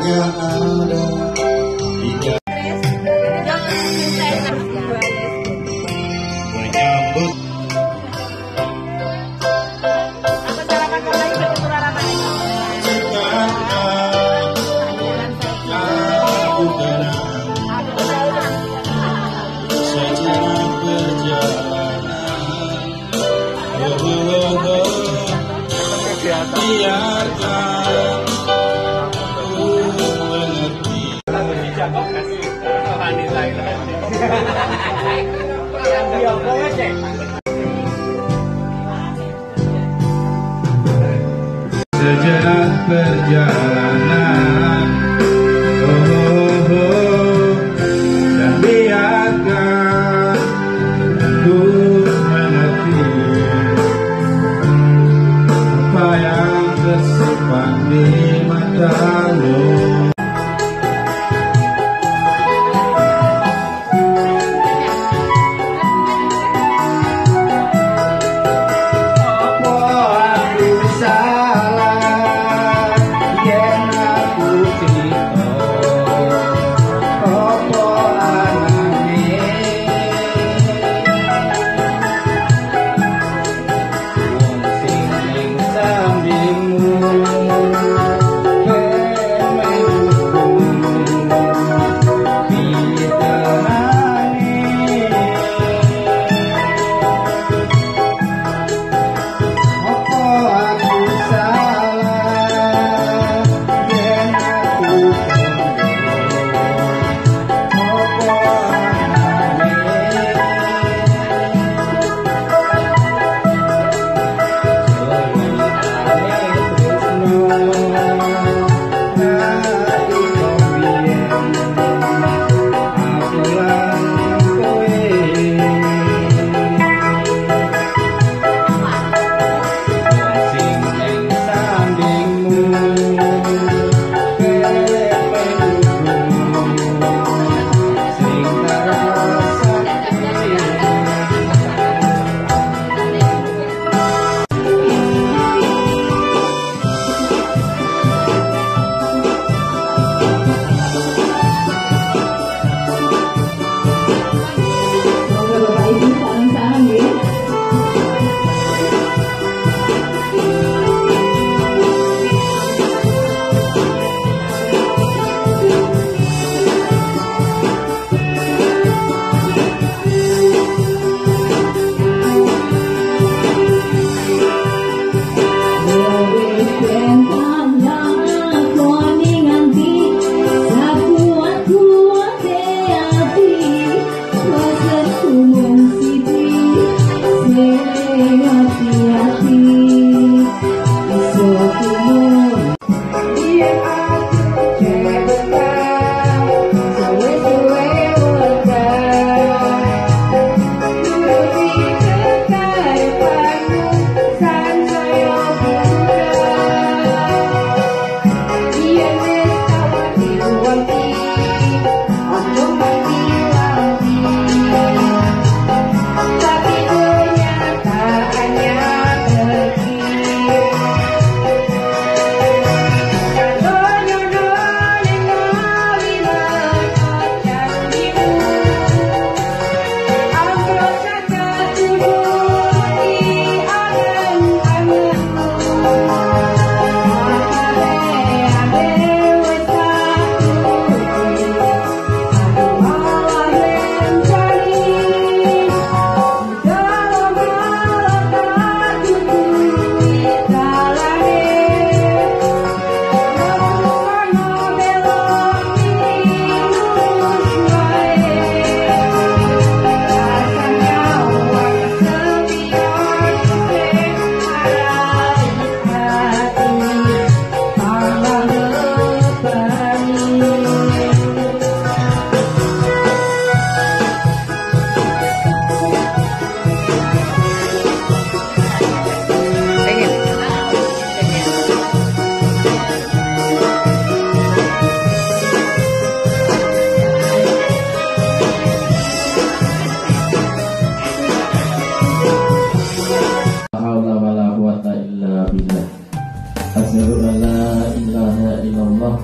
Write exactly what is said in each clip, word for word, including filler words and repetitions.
yang ada hingga menyambut aku kenal sejarah perjalanan. Oh, oh, oh. Biarkan aku mengerti. Sejarah perjalanan, oh, oh, oh. Dan biarkan aku mengerti apa yang tersimpan di matamu. Apa aku salah yen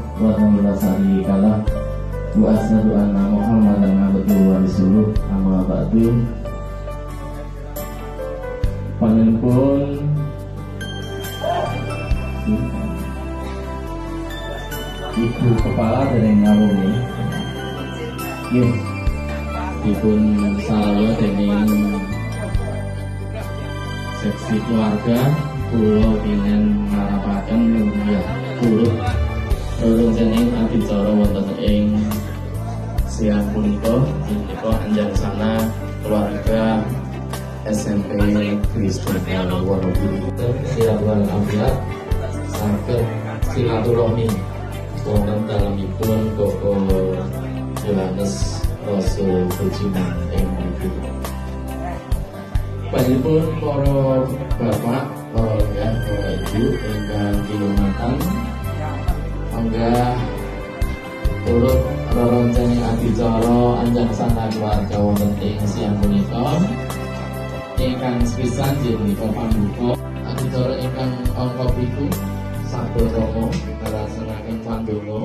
wa rahmatullahi kala wa asyhadu anna Muhammadan abduhu wa rasuluh amma ba'du. Panjenengan Ibu Kepala dari Ngaruni Yuk Dipun salaya dengan seksi keluarga Pulau ingin ngarapaken mulia Pulau Lurung jeneng adicara wonten ing siang punika punika anjangsana keluarga S M P Kristen Wonogiri siang wal afiat saged silaturahmi wonten dalemipun Bapak Yohanes Rasul Bujiman ing mriku. Panjenengan para bapak, para ya, para ibu ingkang kinurmatan Angga turut rerencana adicara anjangsana keluarga wonten ing siang punika ingkang sepisan inggih punika pambuka adicara ingkang angka pitu sabotomo kalaksanaken pandonga.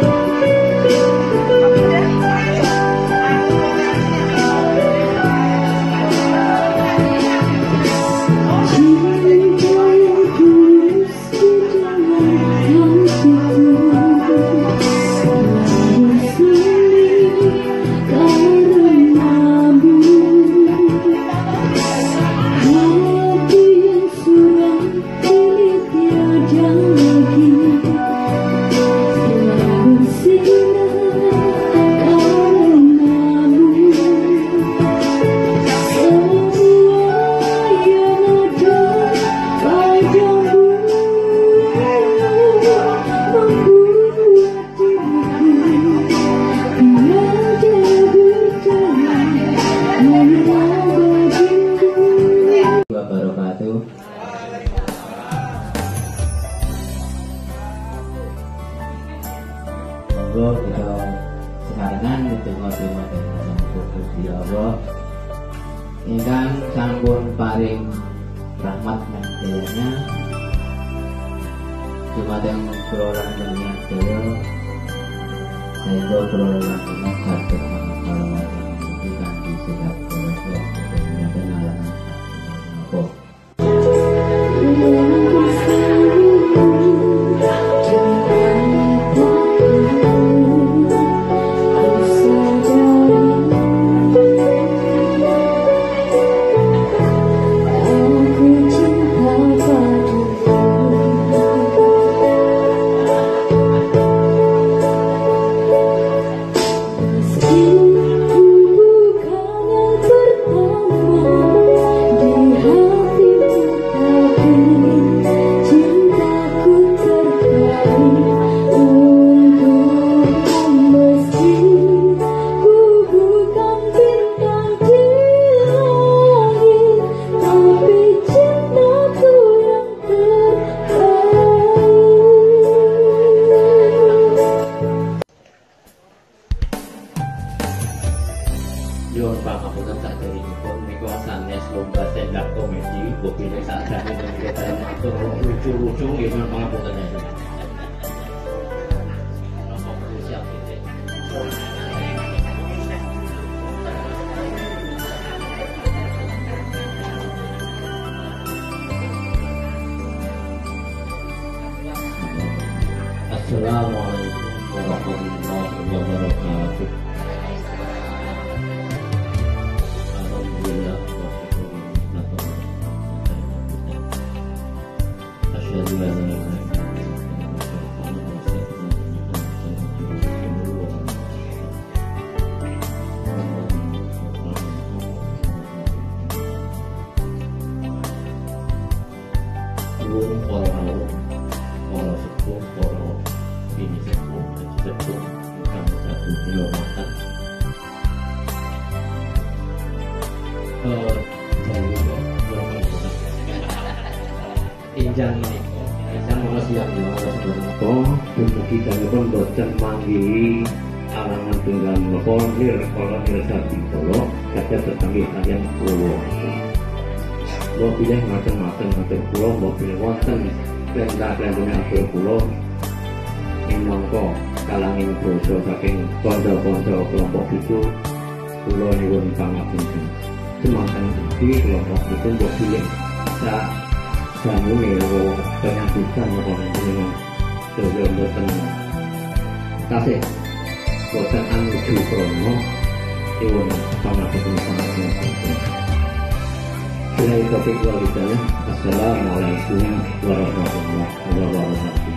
Kita sekarang itu ngobrol dengan Gusti Allah ingkang sampun paring rahmat dan dayanya dumateng perolahan dunia daya sehingga perolahan ini saged mangkat iki kanthi sedap proses dan alam apa Yon pangapunten saderengipun menika sanes lomba stand up komedi bopine sakjane menika saya matur lucu-lucu nggih pangapunten ya. Napa perlu siap iki? Assalamualaikum warahmatullahi wabarakatuh. Injang ini, injang mana siap ya kalau sebenarnya. Dumugi danipun boten manggihi alangan tunggal menapa nir kala mirsani kala kados tetanggi kaliyan kula. Kula pilih macam-macam atur kula, kula pilih wonten perintah-perintah atur kula. minangka kalanging basa saking kanca-kanca kelompok itu kula nyuwun pangapunten. Semanten iki kelompok itu mbok pilih sak jamune penyambutan apa jenenge dhewe mboten tasih boten anuju krono nyuwun pangapunten pangapunten. Bila topik wal hidayah. Assalamualaikum warahmatullahi wabarakatuh.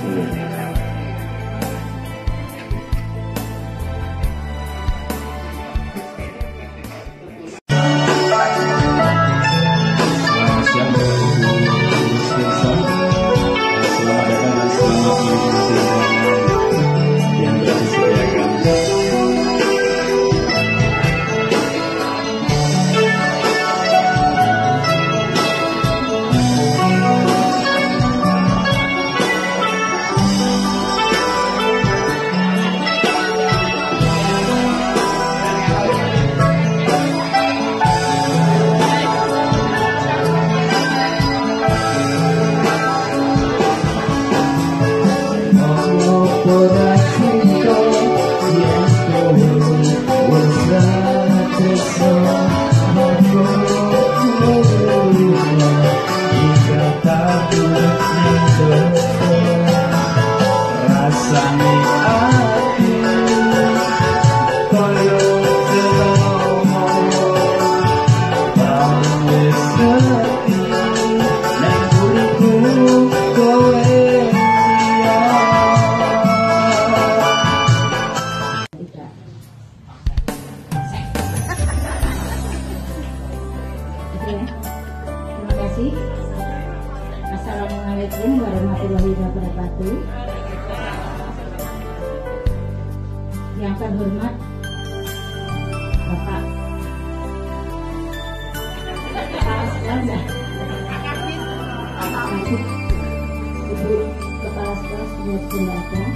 Assalamualaikum warahmatullahi wabarakatuh. Yang terhormat Bapak Kepala Sekolah, Ibu Kepala Sekolah Sekolah Sekolah,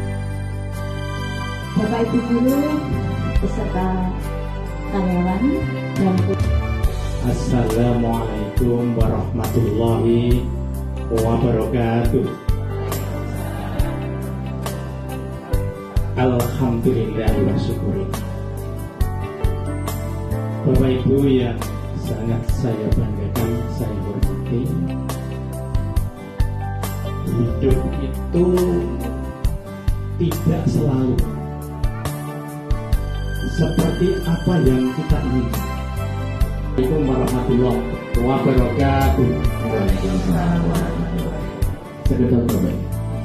Bapak Ibu Guru beserta karyawan dan Assalamualaikum warahmatullahi wabarakatuh. Alhamdulillah wa syukurin. Bapak Ibu yang sangat saya banggakan, saya hormati, hidup itu tidak selalu seperti apa yang kita inginkan. Assalamualaikum warahmatullahi wabarakatuh. Waalaikumsalam warahmatullahi wabarakatuh. Sekedar baik.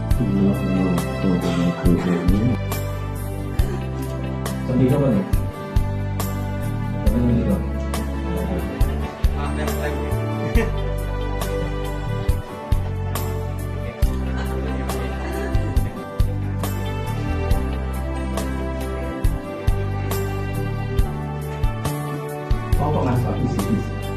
Sampai kapan ya? Sampai ini dong. Oh, kok mas habis ini?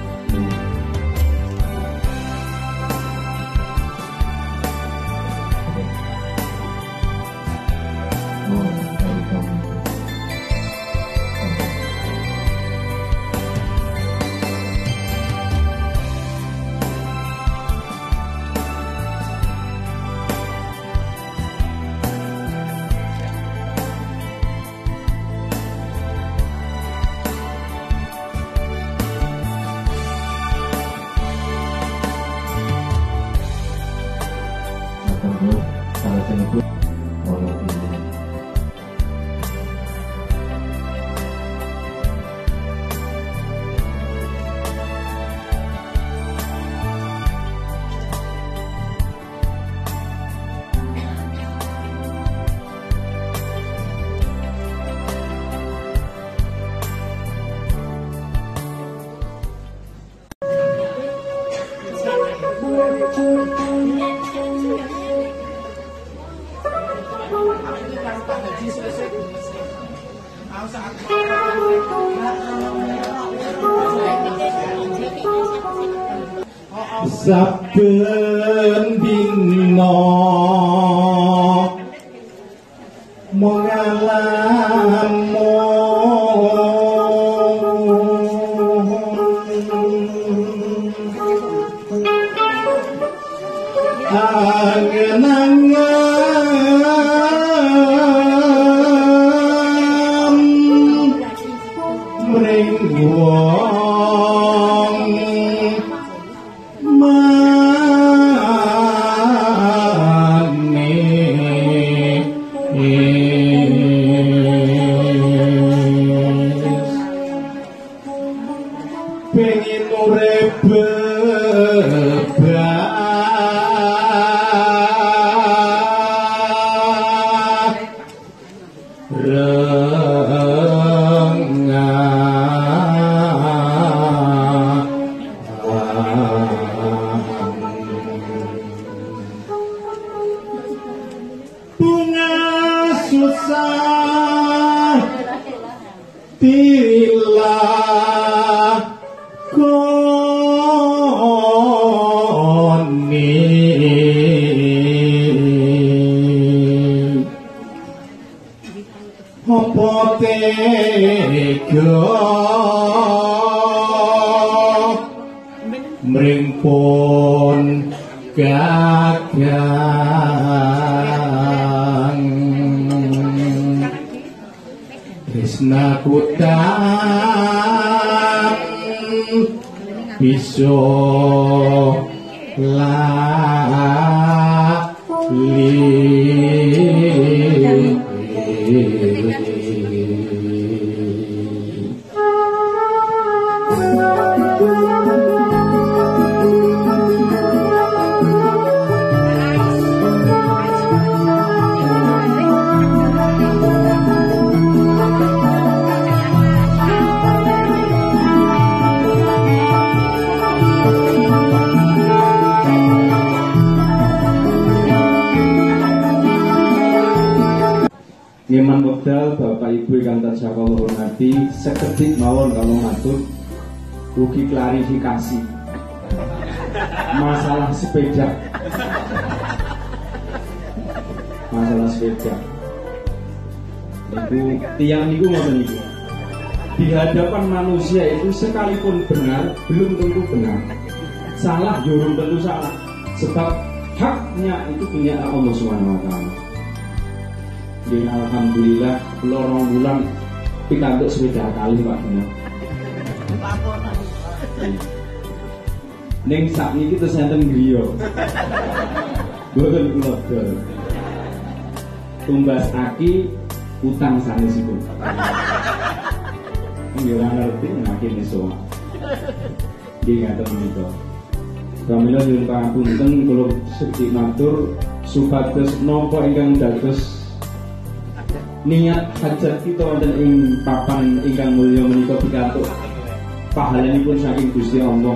Saben dina mengalamun angen-angen pengen urip bebas rengah bunga susah tilah apa tega mring pun gagang tresnaku tak bisa Nyeman wekdal Bapak Ibu ingkang tansah kula hormati, sekedhik mawon kula matur ugi klarifikasi masalah sepeda. Masalah sepeda. Niku tiang niku ngoten niku. Di hadapan manusia itu sekalipun benar belum tentu benar. Salah belum tentu salah. Sebab haknya itu punya Allah Subhanahu wa taala. Jadi alhamdulillah lorong bulan pikantuk sepeda kali Pak Dino. Ning sakniki terus enten griya. Boten kula dol. Tumbas aki utang sanesipun. Nggih ora ngerti naki neso. Nggih ngaten menika. Pramila nyuwun pangapunten kula sedhik matur supados napa ingkang dados niat hajat kita wonten ing papan ingkang mulya menika pikantuk pahalanipun saking Gusti Allah.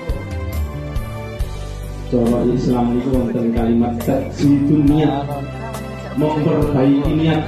Cara Islam niku wonten kalimat tajidun niat, memperbaiki niat.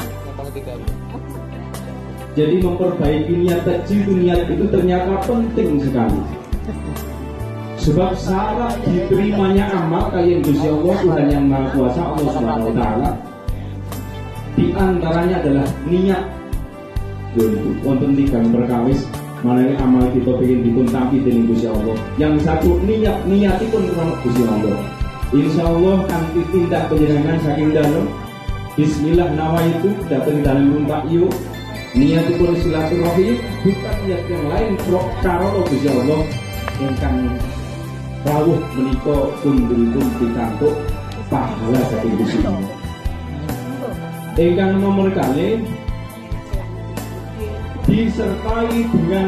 Jadi memperbaiki niat, tajidun niat itu ternyata penting sekali. Sebab syarat diterimanya amal kalian Gusti Allah Tuhan yang Maha Kuasa Allah Subhanahu wa taala di antaranya adalah niat. Untuk wonten tiga perkawis manane amal kita pengen dipun tampi dening Gusti Allah. Yang satu niat, niatipun krono Gusti Allah. Insyaallah kanthi tindak panjenengan saking dalem bismillah nawaitu dateng dalem numpak yu niatipun silaturahim bukan niat yang lain karo Gusti Allah ingkang rawuh menika pundhipun pikantuk pahala saking Gusti Allah. Ingkang nomor kali disertai dengan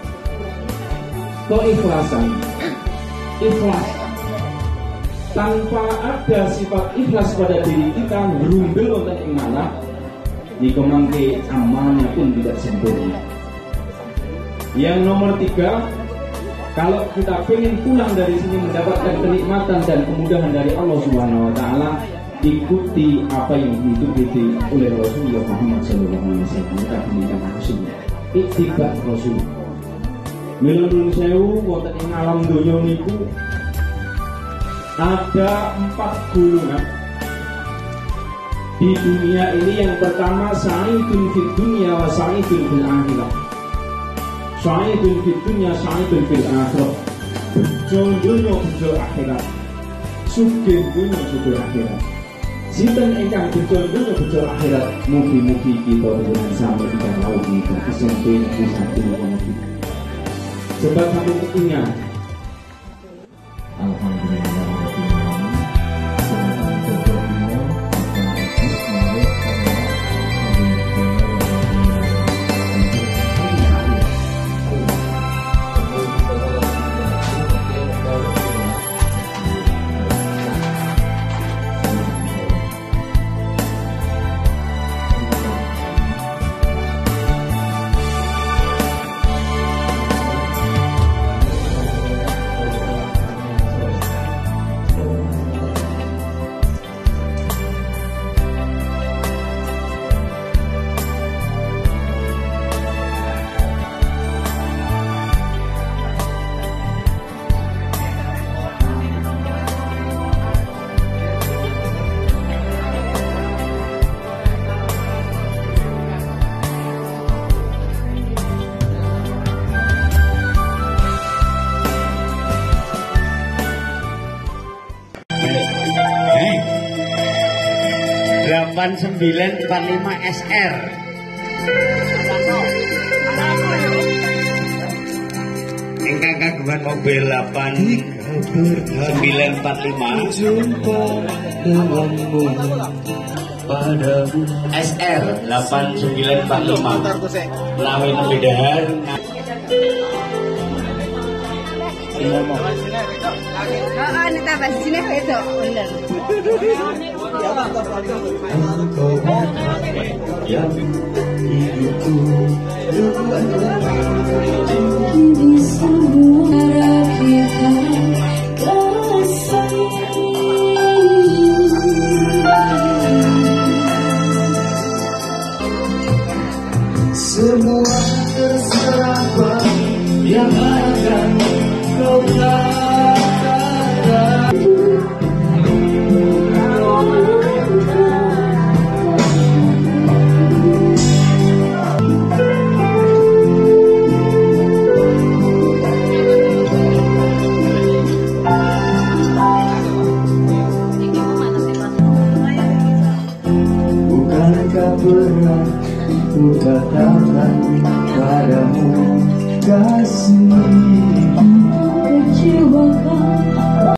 keikhlasan. Ikhlas tanpa ada sifat ikhlas pada diri kita ngrundel wonten ing malah niku mangke amalnya pun tidak sempurna. Yang nomor tiga, kalau kita ingin pulang dari sini mendapatkan kenikmatan dan kemudahan dari Allah Subhanahu wa taala, ikuti apa yang diikuti oleh Rasulullah Muhammad sallallahu alaihi wasallam. Kita pendidikan Rasul, ittiba Rasul. Milun sewu wonten ing alam donya niku ada empat golongan. Di dunia ini yang pertama sa'idun fid dunya wa sa'idun fil akhirah. Sa'idun fid dunya, sa'idun fil akhirah. Bejo dunya, bejo akhirat. Sugih dunya, sugih akhirat. Sinten ingkang bejo dunya, bejo akhirat. Mugi-mugi kita dengan sampai kita laut kita kesempe di satu mugi. Sebab satu ingat. Alhamdulillah. delapan sembilan empat lima S R. Ingkang kagungan mobil delapan sembilan empat lima jumpa denganmu padamu S R delapan sembilan empat lima lawan perbedaan. Oh, ini tambah sini itu bener. engkau yang hidupku Di semua kita kasih. semua terserah yang akan kau katakan. Bukankah pernah ku katakan padamu kasih Kecewakan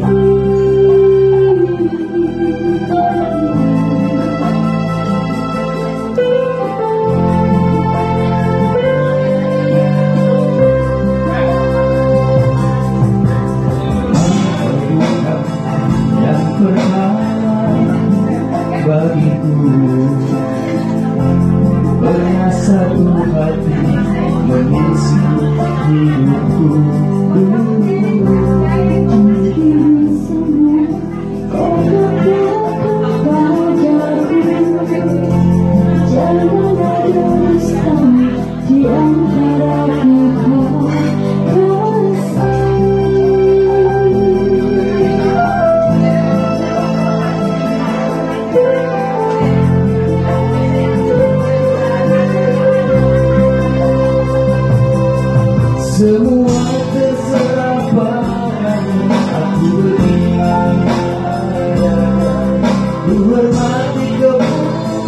yang pernah bagiku. Pernah satu hati mengisi hidupku dulu. kau jangan ada dusta di antara kita. Semua terserah padamu, aku beriman. Ku hormati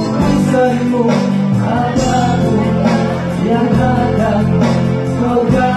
keputusanmu, apapun yang akan kau